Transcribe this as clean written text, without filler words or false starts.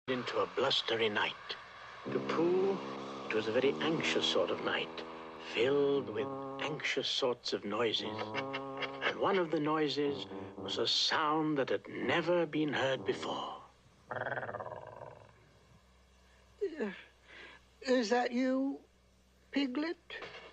into a blustery night. To Pooh, it was a very anxious sort of night, filled with anxious sorts of noises. And one of the noises was a sound that had never been heard before. Is that you, Piglet?